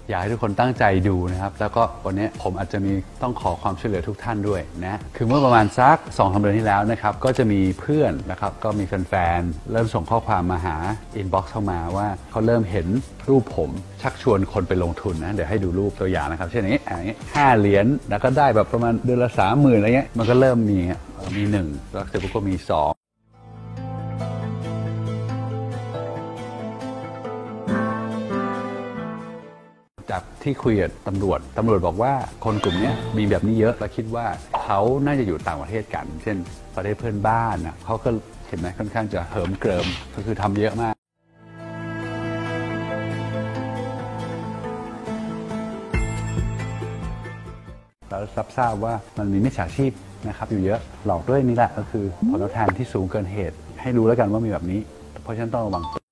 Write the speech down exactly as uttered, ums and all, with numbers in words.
อยากให้ทุกคนตั้งใจดูนะครับแล้วก็วันนี้ผมอาจจะมีต้องขอความช่วยเหลือทุกท่านด้วยนะคือเมื่อประมาณสัก สองถึงสาม เดือนที่แล้วนะครับก็จะมีเพื่อนนะครับก็มีแฟนๆเริ่มส่งข้อความมาหาอินบ็อกซ์เข้ามาว่าเขาเริ่มเห็นรูปผมชักชวนคนไปลงทุนนะเดี๋ยวให้ดูรูปตัวอย่างนะครับเช่นนี้อันนี้ห้าเหรียญแล้วก็ได้แบบประมาณเดือนละสามหมื่นอะไรเงี้ยมันก็เริ่มมีมีหนึ่งแล้วเสร็จปุ๊บก็มีสองจากที่คุยกับตำรวจตำรวจบอกว่าคนกลุ่มนี้มีแบบนี้เยอะและคิดว่าเขาน่าจะอยู่ต่างประเทศกันเช่นประเทศเพื่อนบ้านนะเขาก็เห็นไหมค่อนข้างจะเหิมเกริมก็คือทำเยอะมากเรารับทราบว่ามันมีมิจฉาชีพนะครับอยู่เยอะหลอกด้วยนี่แหละก็คือผลตอบแทนที่สูงเกินเหตุให้รู้แล้วกันว่ามีแบบนี้เพราะฉะนั้นต้องระวัง